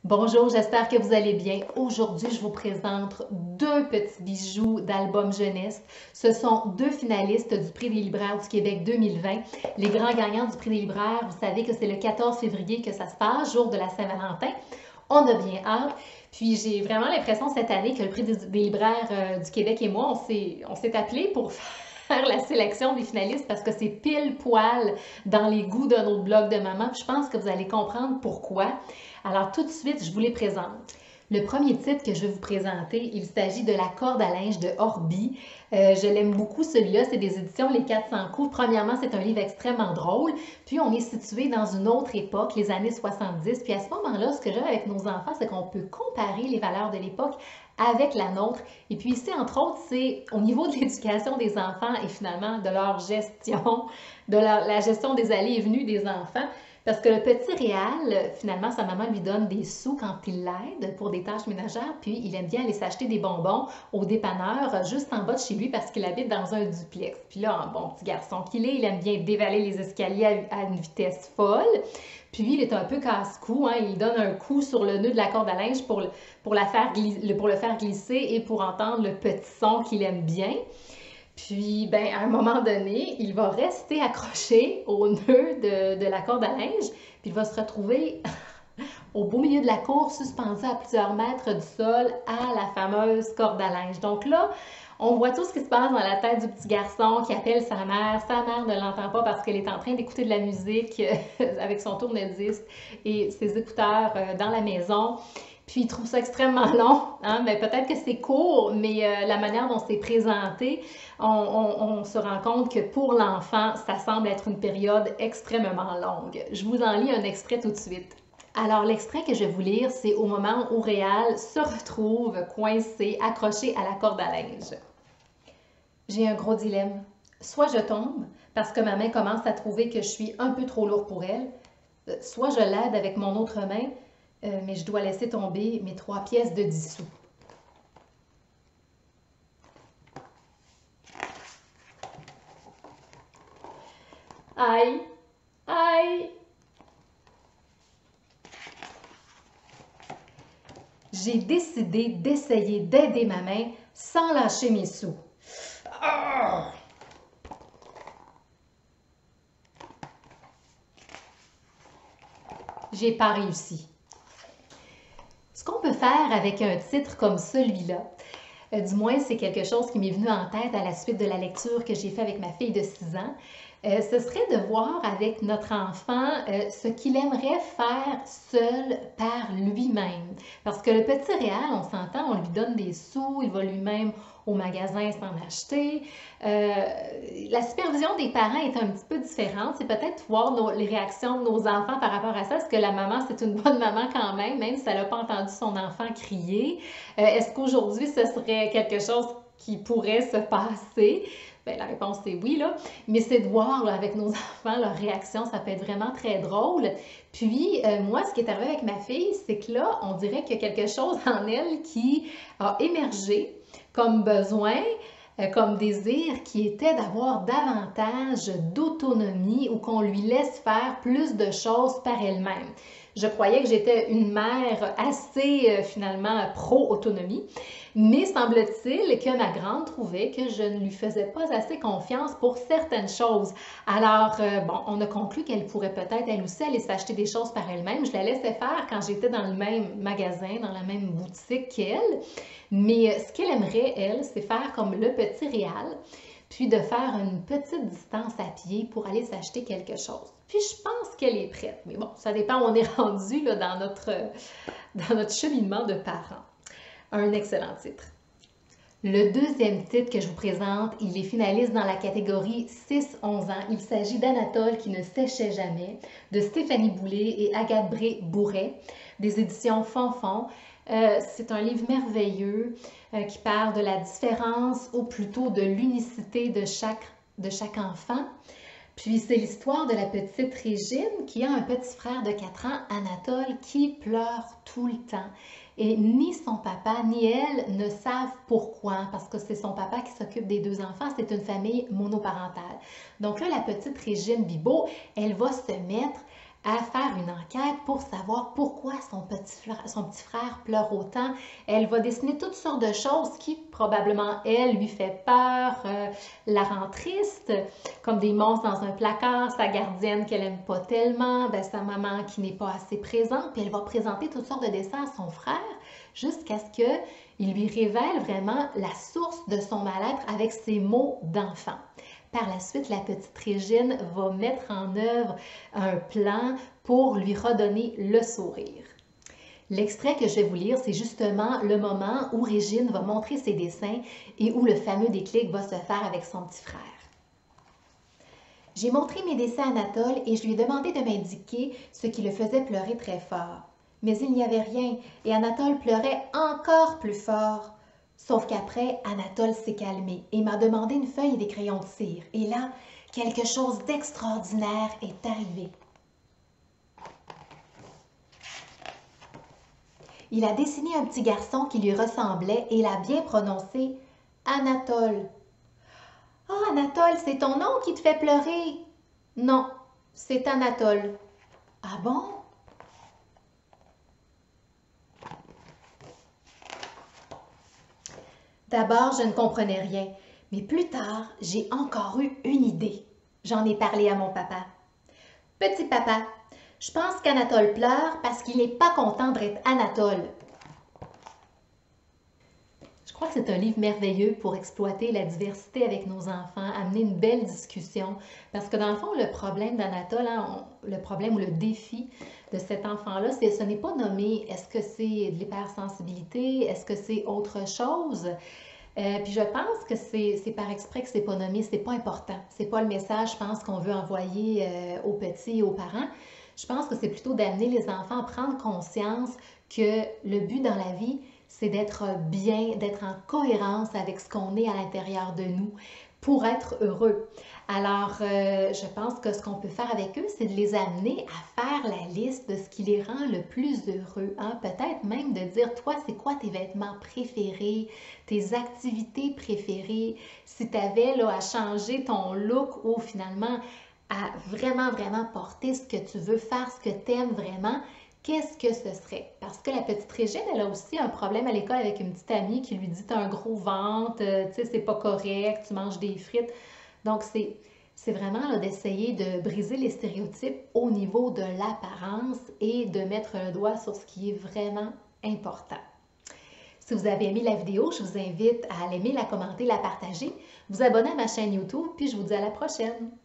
Bonjour, j'espère que vous allez bien. Aujourd'hui, je vous présente deux petits bijoux d'album jeunesse. Ce sont deux finalistes du Prix des libraires du Québec 2020. Les grands gagnants du Prix des libraires, vous savez que c'est le 14 février que ça se passe, jour de la Saint-Valentin. On a bien hâte. Puis j'ai vraiment l'impression cette année que le Prix des libraires du Québec et moi, on s'est appelés pour faire la sélection des finalistes parce que c'est pile poil dans les goûts de notre blog de maman. Puis je pense que vous allez comprendre pourquoi. Alors tout de suite, je vous les présente. Le premier titre que je vais vous présenter, il s'agit de la corde à linge de Orbi. Je l'aime beaucoup celui-là, c'est des éditions Les 400 coups. Premièrement, c'est un livre extrêmement drôle, puis on est situé dans une autre époque, les années 70. Puis à ce moment-là, ce que j'aime avec nos enfants, c'est qu'on peut comparer les valeurs de l'époque avec la nôtre. Et puis ici, entre autres, c'est au niveau de l'éducation des enfants et finalement de leur gestion, de la gestion des allées et venues des enfants. Parce que le petit Réal, finalement, sa maman lui donne des sous quand il l'aide pour des tâches ménagères, puis il aime bien aller s'acheter des bonbons au dépanneur juste en bas de chez lui parce qu'il habite dans un duplex. Puis là, en bon petit garçon qu'il est, il aime bien dévaler les escaliers à une vitesse folle. Puis il est un peu casse-cou, hein? Il donne un coup sur le nœud de la corde à linge pour le faire glisser et pour entendre le petit son qu'il aime bien. Puis, ben, à un moment donné, il va rester accroché au nœud de la corde à linge, puis il va se retrouver au beau milieu de la cour, suspendu à plusieurs mètres du sol à la fameuse corde à linge. Donc là, on voit tout ce qui se passe dans la tête du petit garçon qui appelle sa mère. Sa mère ne l'entend pas parce qu'elle est en train d'écouter de la musique avec son tourne-disque et ses écouteurs dans la maison. Puis il trouve ça extrêmement long, hein? Mais peut-être que c'est court, mais la manière dont c'est présenté, on se rend compte que pour l'enfant, ça semble être une période extrêmement longue. Je vous en lis un extrait tout de suite. Alors, l'extrait que je vais vous lire, c'est au moment où Réal se retrouve coincé, accroché à la corde à linge. J'ai un gros dilemme. Soit je tombe, parce que ma main commence à trouver que je suis un peu trop lourd pour elle, soit je l'aide avec mon autre main, mais je dois laisser tomber mes 3 pièces de 10 sous. Aïe! Aïe! J'ai décidé d'essayer d'aider ma main sans lâcher mes sous. Ah! J'ai pas réussi. Ce qu'on peut faire avec un titre comme celui-là, du moins c'est quelque chose qui m'est venu en tête à la suite de la lecture que j'ai fait avec ma fille de 6 ans, ce serait de voir avec notre enfant ce qu'il aimerait faire seul par lui-même. Parce que le petit Réal, on s'entend, on lui donne des sous, il va lui-même au magasin s'en acheter. La supervision des parents est un petit peu différente. C'est peut-être voir les réactions de nos enfants par rapport à ça. Est-ce que la maman, c'est une bonne maman quand même si elle n'a pas entendu son enfant crier? Est-ce qu'aujourd'hui, ce serait quelque chose qui pourrait se passer? Bien, la réponse c'est oui, là. Mais c'est de voir là, avec nos enfants leur réaction, ça peut être vraiment très drôle. Puis, moi, ce qui est arrivé avec ma fille, c'est que là, on dirait qu'il y a quelque chose en elle qui a émergé comme besoin, comme désir, qui était d'avoir davantage d'autonomie ou qu'on lui laisse faire plus de choses par elle-même. Je croyais que j'étais une mère assez, finalement, pro-autonomie, mais semble-t-il que ma grande trouvait que je ne lui faisais pas assez confiance pour certaines choses. Alors, bon, on a conclu qu'elle pourrait peut-être, elle aussi, aller s'acheter des choses par elle-même. Je la laissais faire quand j'étais dans le même magasin, dans la même boutique qu'elle. Mais ce qu'elle aimerait, elle, c'est faire comme le petit Réal, puis de faire une petite distance à pied pour aller s'acheter quelque chose. Puis je pense qu'elle est prête. Mais bon, ça dépend où on est rendu là, dans notre cheminement de parents. Un excellent titre. Le deuxième titre que je vous présente, il est finaliste dans la catégorie 6-11 ans. Il s'agit d'Anatole qui ne séchait jamais, de Stéphanie Boulay et Agathe Bré-Bourret, des éditions Fonfon. C'est un livre merveilleux qui parle de la différence ou plutôt de l'unicité de chaque enfant. Puis c'est l'histoire de la petite Régine qui a un petit frère de 4 ans, Anatole, qui pleure tout le temps. Et ni son papa ni elle ne savent pourquoi, parce que c'est son papa qui s'occupe des 2 enfants, c'est une famille monoparentale. Donc là, la petite Régine Bibot, elle va se mettre à faire une enquête pour savoir pourquoi son petit frère pleure autant. Elle va dessiner toutes sortes de choses qui, probablement, elle, lui fait peur, la rend triste, comme des monstres dans un placard, sa gardienne qu'elle n'aime pas tellement, ben, sa maman qui n'est pas assez présente, puis elle va présenter toutes sortes de dessins à son frère jusqu'à ce qu'il lui révèle vraiment la source de son mal-être avec ses mots d'enfant. Par la suite, la petite Régine va mettre en œuvre un plan pour lui redonner le sourire. L'extrait que je vais vous lire, c'est justement le moment où Régine va montrer ses dessins et où le fameux déclic va se faire avec son petit frère. J'ai montré mes dessins à Anatole et je lui ai demandé de m'indiquer ce qui le faisait pleurer très fort. Mais il n'y avait rien et Anatole pleurait encore plus fort. Sauf qu'après, Anatole s'est calmé et m'a demandé une feuille et des crayons de cire. Et là, quelque chose d'extraordinaire est arrivé. Il a dessiné un petit garçon qui lui ressemblait et il a bien prononcé « Anatole ». « Oh, Anatole, c'est ton nom qui te fait pleurer !»« Non, c'est Anatole. »« Ah bon? » D'abord, je ne comprenais rien, mais plus tard, j'ai encore eu une idée. J'en ai parlé à mon papa. « Petit papa, je pense qu'Anatole pleure parce qu'il n'est pas content d'être Anatole. » Je crois que c'est un livre merveilleux pour exploiter la diversité avec nos enfants, amener une belle discussion. Parce que dans le fond, le problème d'Anatole, le problème ou le défi de cet enfant-là, ce n'est pas nommé est-ce que c'est de l'hypersensibilité, est-ce que c'est autre chose. Puis je pense que c'est par exprès que c'est pas nommé, c'est pas important. C'est pas le message, je pense, qu'on veut envoyer aux petits et aux parents. Je pense que c'est plutôt d'amener les enfants à prendre conscience que le but dans la vie, c'est d'être bien, d'être en cohérence avec ce qu'on est à l'intérieur de nous pour être heureux. Alors, je pense que ce qu'on peut faire avec eux, c'est de les amener à faire la liste de ce qui les rend le plus heureux. Hein? Peut-être même de dire, toi, c'est quoi tes vêtements préférés, tes activités préférées, si tu avais là, à changer ton look ou finalement à vraiment, vraiment porter ce que tu veux, faire ce que tu aimes vraiment, qu'est-ce que ce serait? Parce que la petite Régine, elle a aussi un problème à l'école avec une petite amie qui lui dit « t'as un gros ventre, tu sais, c'est pas correct, tu manges des frites ». Donc, c'est vraiment d'essayer de briser les stéréotypes au niveau de l'apparence et de mettre le doigt sur ce qui est vraiment important. Si vous avez aimé la vidéo, je vous invite à l'aimer, la commenter, la partager, vous abonner à ma chaîne YouTube, puis je vous dis à la prochaine!